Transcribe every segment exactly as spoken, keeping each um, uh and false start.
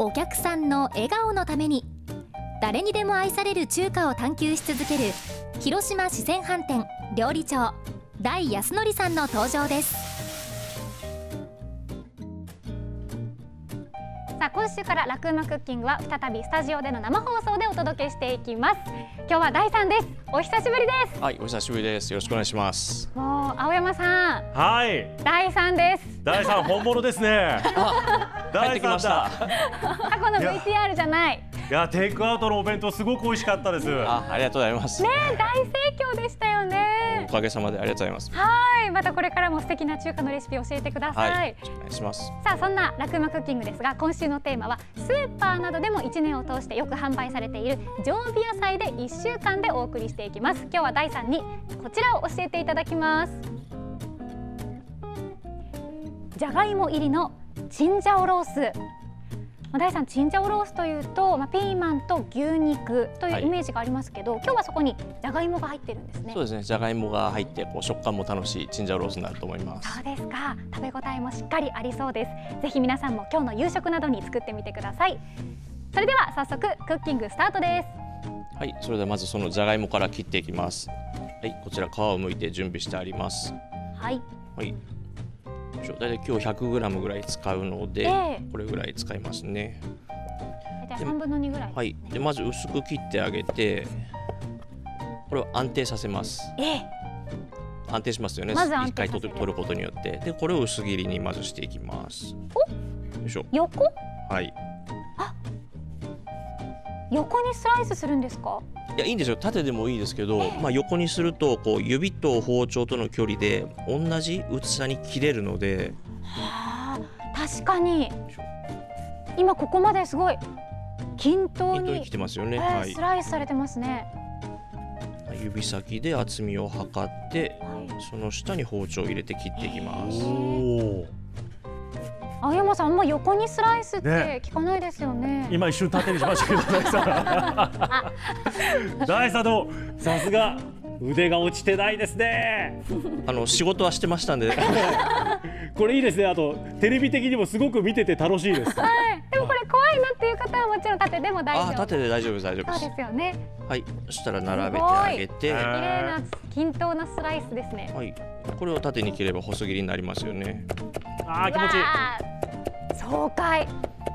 お客さんの笑顔のために誰にでも愛される中華を探求し続ける広島四川飯店料理長大安則さんの登場です。 さあ今週からラクうまクッキングは再びスタジオでの生放送でお届けしていきます。今日は大さんです。お久しぶりです。 はい、お久しぶりです。よろしくお願いします。 もう青山さん、 はい、 大さんです。 大さん本物ですね。 帰ってきました。 過去の ブイティーアール じゃない。 いや、テイクアウトのお弁当すごく美味しかったです。 あ、ありがとうございます。 ね、大盛況でしたよね。 おかげさまでありがとうございます。 はい、またこれからも素敵な中華のレシピ教えてください。 はい、お願いします。 さあ、そんなラクうまクッキングですが、今週のテーマはスーパーなどでもいちねんを通してよく販売されている常備野菜でいっしゅうかんでお送りしていきます。今日は大さんにこちらを教えていただきます。じゃがいも入りのチンジャオロース。大さん、チンジャオロースというと、まあ、ピーマンと牛肉というイメージがありますけど、はい、今日はそこにじゃがいもが入ってるんですね。 そうですね、じゃがいもが入ってこう食感も楽しいチンジャオロースになると思います。 そうですか。食べ応えもしっかりありそうです。ぜひ皆さんも今日の夕食などに作ってみてください。それでは早速クッキングスタートです。 はい、それではまずそのじゃがいもから切っていきます。はい、こちら皮を剥いて準備してあります。 はい。 はい。だいたい今日 ひゃくグラム ぐらい使うので、えー、これぐらい使いますね。 大体さんぶんのにぐらい、ね。 はい。でまず薄く切ってあげて、これを安定させます。 えー、安定しますよね。 まず一回取る取ることによって、でこれを薄切りにまずしていきます。 お、 よいしょ。 横？ はい。 あ、横にスライスするんですか？ いや、いいんですよ。縦でもいいですけど、まあ横にするとこう指と包丁との距離で同じ薄さに切れるので。 はあ、確かに。今ここまですごい均等に切ってますよね。 えーはい、 スライスされてますね。 指先で厚みを測って、はい、その下に包丁を入れて切っていきます。 お青山さん、あんま横にスライスって聞かないですよね。 今一瞬縦にしましたけど、大さん。大さんのさすが腕が落ちてないですね。 あの仕事はしてましたんで。 これいいですね。あとテレビ的にもすごく見てて楽しいです。 はい。でもこれ怖いなっていう方はもちろん縦でも大丈夫。 あ、縦で大丈夫です、大丈夫です。 そうですよね。 はい。そしたら並べてあげて、綺麗な均等なスライスですね。 はい。これを縦に切れば細切りになりますよね。 あー、気持ちいい。 爽快。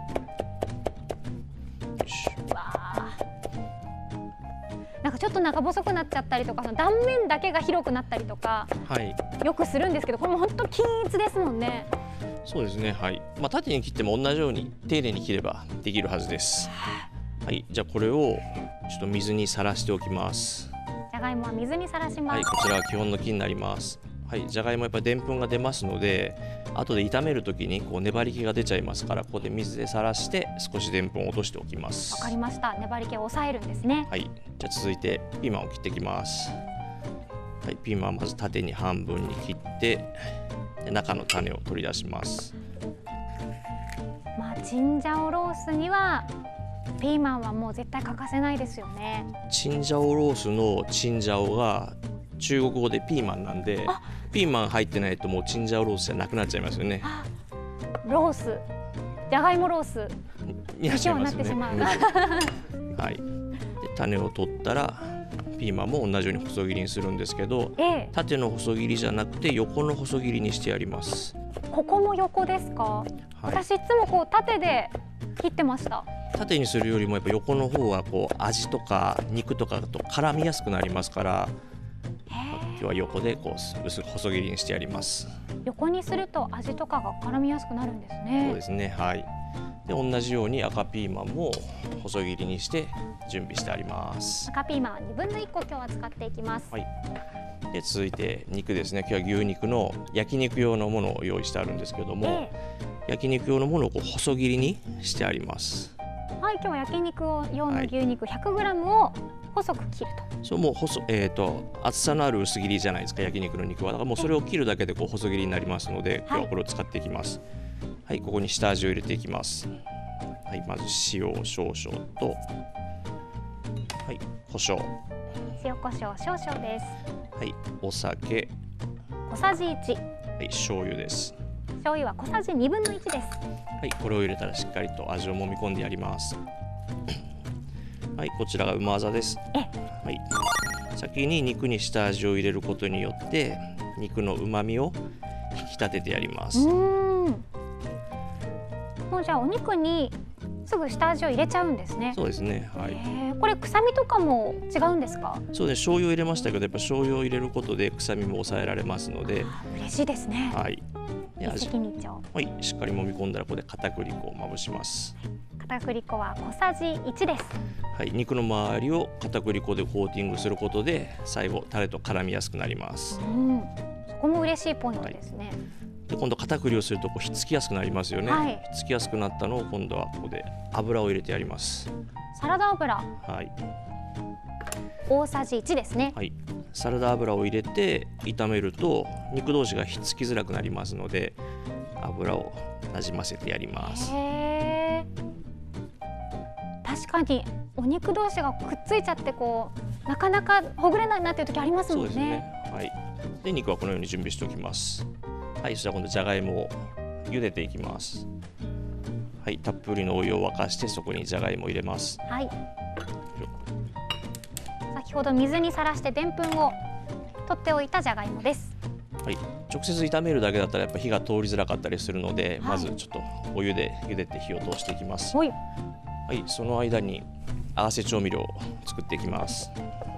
なんかちょっと長細くなっちゃったりとか、その断面だけが広くなったりとか、はい、よくするんですけど、これも本当均一ですもんね。 そうですね。はい。まあ縦に切っても同じように丁寧に切ればできるはずです。はい。じゃあこれをちょっと水にさらしておきます。 じゃがいもは水にさらします。 はい。こちらは基本の木になります。はい。じゃがいもやっぱりでんぷんが出ますので、後で炒めるときにこう粘り気が出ちゃいますから、ここで水でさらして少しでんぷんを落としておきます。 わかりました。粘り気を抑えるんですね。 はい。じゃあ続いてピーマンを切っていきます。はい。ピーマンまず縦に半分に切って、で中の種を取り出します。 まあチンジャオロースにはピーマンはもう絶対欠かせないですよね。 チンジャオロースのチンジャオが中国語でピーマンなんで、ピーマン入ってないともうチンジャオロースじゃなくなっちゃいますよね。 ロース、じゃがいもロースになっちゃいますよね。はい。で種を取ったらピーマンも同じように細切りにするんですけど、ええ、縦の細切りじゃなくて横の細切りにしてやります。 ここも横ですか？はい、私いつもこう縦で切ってました。 縦にするよりもやっぱ横の方がこう味とか肉とかと絡みやすくなりますから、今日は横でこう薄く細切りにしてやります。 横にすると味とかが絡みやすくなるんですね。 そうですね。はい。で同じように赤ピーマンも細切りにして準備してあります。 赤ピーマンはにぶんのいっこ今日は使っていきます。 はい。で続いて肉ですね。今日は牛肉の焼肉用のものを用意してあるんですけども、えー、焼肉用のものをこう細切りにしてあります。 はい。今日は焼肉用の牛肉 ひゃくグラム を細く切ると。 そうもう細えっ、ー、と厚さのある薄切りじゃないですか、焼肉の肉は。だからもうそれを切るだけでこう細切りになりますので、今日はこれを使っていきます。はい、ここに下味を入れていきます。はい、まず塩を少々と、はい、胡椒。 塩胡椒少々です。 はい、お酒。 小さじいち。 はい、醤油です。 醤油は小さじにぶんのいちです。 はい、これを入れたらしっかりと味を揉み込んでやります。はい、こちらが馬技です。 えはい、先に肉に下味を入れることによって肉の旨味を引き立ててやります。 うーん、もうじゃあお肉にすぐ下味を入れちゃうんですね。 そうですね。はい。 えー、これ臭みとかも違うんですか？ そうです。醤油を入れましたけど、やっぱ醤油を入れることで臭みも抑えられますので。 嬉しいですね。 はい。で一石二鳥。 はい、しっかり揉み込んだらここで片栗粉をまぶします。 片栗粉は小さじいちです。 はい、肉の周りを片栗粉でコーティングすることで最後タレと絡みやすくなります。 うん、そこも嬉しいポイントですね。はい、 で今度片栗をするとこうひっつきやすくなりますよね。はい、ひっつきやすくなったのを今度はここで油を入れてやります。 サラダ油。 はい。 大さじいちですね。 はい。サラダ油を入れて炒めると肉同士がひっつきづらくなりますので油をなじませてやります。 へー、確かにお肉同士がくっついちゃってこうなかなかほぐれないなっていう時ありますもんね。 そうですね。はい。で肉はこのように準備しておきます。はい、そしたら今度じゃがいもを茹でていきます。はい、たっぷりのお湯を沸かしてそこにじゃがいもを入れます。 はい。先ほど水にさらしてでんぷんを取っておいたじゃがいもです。 はい、直接炒めるだけだったらやっぱ火が通りづらかったりするので、 はい、 まずちょっとお湯で茹でて火を通していきます。 はい、 はい、その間に合わせ調味料を作っていきます。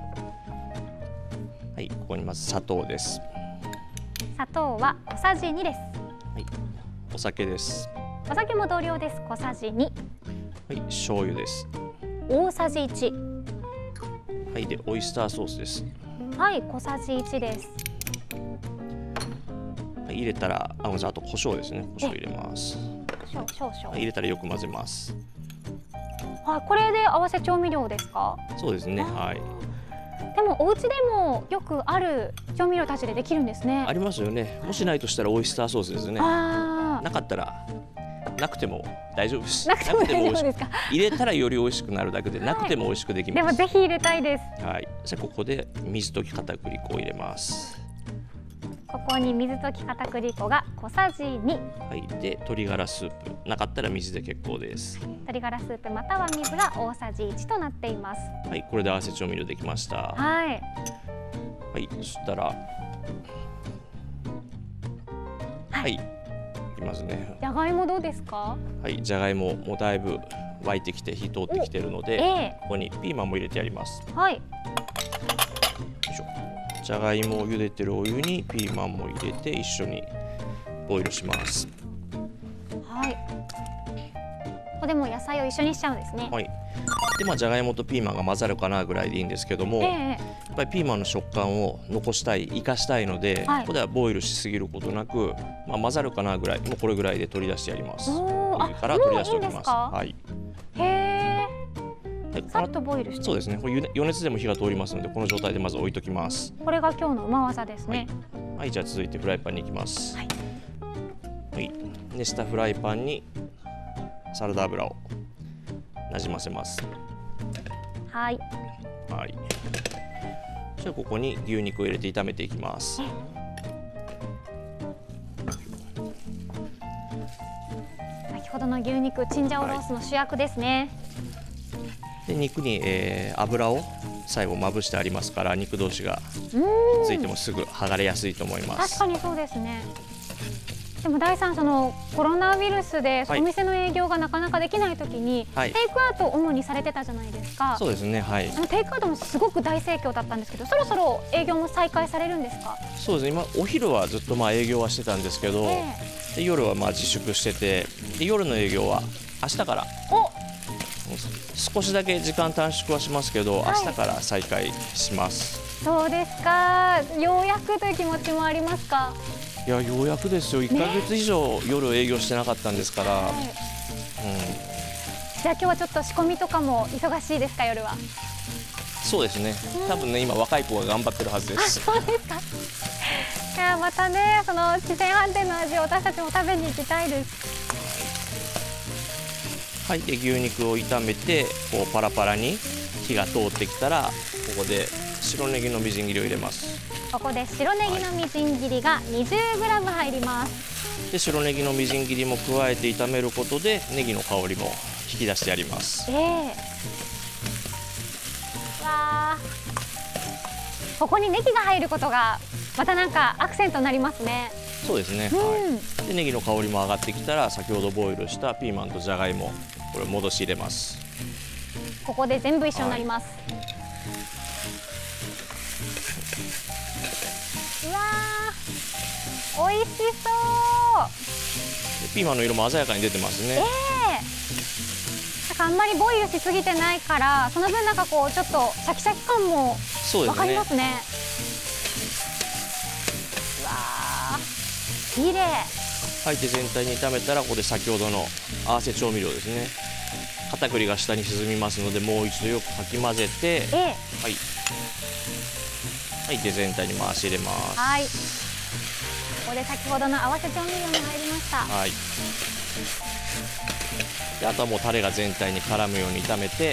はい、ここにまず砂糖です。 砂糖は小さじにです。 はい、お酒です。 お酒も同量です。小さじに。 はい、醤油です。 大さじいち。 はい、でオイスターソースです。 はい、小さじいちです。 はい、入れたら、あ、ごめんなさい、あと胡椒ですね。胡椒入れます。 少々。 はい、入れたらよく混ぜます。 はい、これで合わせ調味料ですか？ そうですね。はい。 でもお家でもよくある調味料たちでできるんですね。 ありますよね。もしないとしたらオイスターソースですね。 あ、 なかったらなくても大丈夫です。 なくても大丈夫ですか？ 入れたらより美味しくなるだけで、はい、なくても美味しくできます。 でもぜひ入れたいです。 はい。じゃあここで水溶き片栗粉を入れます。 ここに水溶き片栗粉が小さじに。 はい。で鶏ガラスープ、なかったら水で結構です。 鶏ガラスープまたは水が大さじいちとなっています。 はい。これで合わせ調味料できました。 はい。 はい。そしたら、はい。いきますね。 じゃがいもどうですか？ はい。じゃがいももだいぶ沸いてきて火通ってきているので、 えー、 ここにピーマンも入れてやります。 はい。 よいしょ。じゃがいもを茹でてるお湯にピーマンも入れて一緒にボイルします。 はい。ここでも野菜を一緒にしちゃうんですね。 はい。でまあじゃがいもとピーマンが混ざるかなぐらいでいいんですけども、 えー、 やっぱりピーマンの食感を残したい、生かしたいので、はい、ここではボイルしすぎることなく、まあ混ざるかなぐらい、もうこれぐらいで取り出してやります。おー、から取り出しておきます。はい。 へえ。さっとボイルして。 そうですね。これ余熱でも火が通りますので、この状態でまず置いときます。 これが今日のうま技ですね。 はい。はい、じゃあ続いてフライパンに行きます。 はい。 はい、熱したフライパンにサラダ油をなじませます。 はい。 はい。じゃあここに牛肉を入れて炒めていきます。 先ほどの牛肉、チンジャオロースの主役ですね。 はい、で肉に、えー、油を最後まぶしてありますから、肉同士がついてもすぐ剥がれやすいと思います。 確かにそうですね。でも第三、そのコロナウイルスでお店の営業がなかなかできないときに、はい、テイクアウトを主にされてたじゃないですか。 そうですね。はい。 あのテイクアウトもすごく大盛況だったんですけど、そろそろ営業も再開されるんですか？ そうですね。今お昼はずっとまあ営業はしてたんですけど、えー、で夜はまあ自粛してて、で夜の営業は明日から。お。少しだけ時間短縮はしますけど、はい、明日から再開します。 そうですか。ようやくという気持ちもありますか？ いや、ようやくですよ。いっかげつ以上夜営業してなかったんですから、はい、うん、 じゃあ今日はちょっと仕込みとかも忙しいですか？夜は。 そうですね、多分ね今若い子が頑張ってるはずです。 あ、そうですか。いや、またね、その四川飯店の味を私たちも食べに行きたいです。 はい、で牛肉を炒めてこうパラパラに火が通ってきたら、ここで白ネギのみじん切りを入れます。 ここで白ネギのみじん切りが にじゅうグラム 入ります。 で白ネギのみじん切りも加えて炒めることでネギの香りも引き出してあります。 えー、わー、ここにネギが入ることがまたなんかアクセントになりますね。 そうですね、 うん、 はい、でネギの香りも上がってきたら先ほどボイルしたピーマンとじゃがいもこれ戻し入れます。 ここで全部一緒になります。はい、うわー、美味しそう。 ピーマンの色も鮮やかに出てますね。 えー、なんかあんまりボイルしすぎてないからその分なんかこうちょっとシャキシャキ感もわかりますね。うわー、綺麗。 はい、で全体に炒めたらここで先ほどの合わせ調味料ですね。片栗が下に沈みますのでもう一度よくかき混ぜて、 えー、 はい、はい、で全体に回し入れます。 はい、ここで先ほどの合わせ調味料も入りました。 はい、であとはもうタレが全体に絡むように炒めて、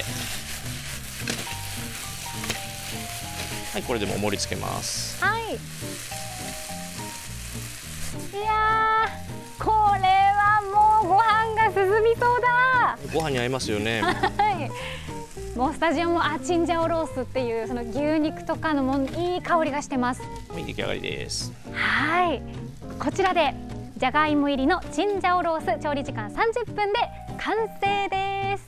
はい、これでもう盛り付けます。 はい、いやー、これはもうご飯が進みそうだ。 ご飯に合いますよね。 はい、もうスタジオもあチンジャオロースっていうその牛肉とかのもいい香りがしてます。 はい、出来上がりです。 はい、こちらでじゃがいも入りのチンジャオロース調理時間さんじゅっぷんで完成です。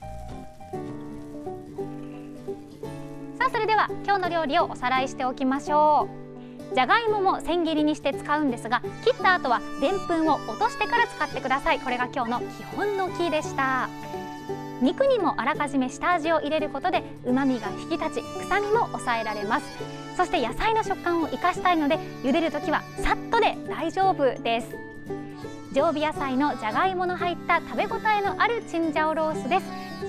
さあそれでは今日の料理をおさらいしておきましょう。じゃがいもも千切りにして使うんですが切った後はでんぷんを落としてから使ってください。これが今日の基本のキーでした。肉にもあらかじめ下味を入れることで旨味が引き立ち臭みも抑えられます。そして野菜の食感を生かしたいので茹でるときはさっとで大丈夫です。常備野菜のじゃがいもの入った食べ応えのあるチンジャオロースです。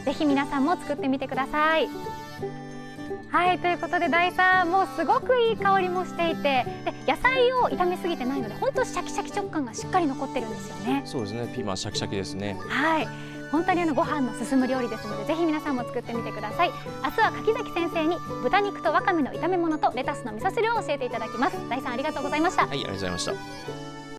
ぜひ皆さんも作ってみてください。はい、ということで大さんもうすごくいい香りもしていてで野菜を炒めすぎてないので本当シャキシャキ食感がしっかり残ってるんですよね。 そうですね、ピーマンシャキシャキですね。 はい、本当にあのご飯の進む料理ですのでぜひ皆さんも作ってみてください。明日は柿崎先生に豚肉とわかめの炒め物とレタスの味噌汁を教えていただきます。大さんありがとうございました。 はい、ありがとうございました。